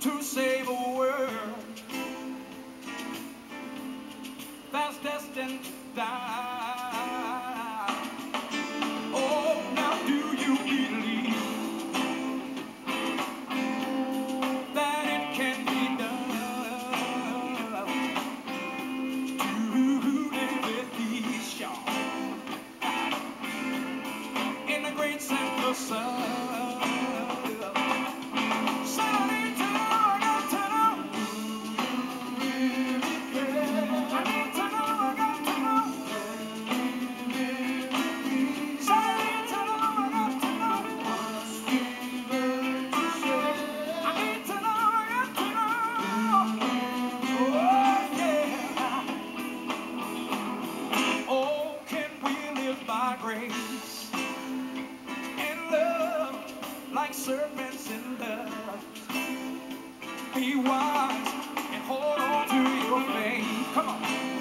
to save a world that's destined to die. Oh, now do you believe that it can be done to live with peace, y'all, in the great central sun? Grace and love, like serpents in dove. Be wise and hold on to your faith. Come on.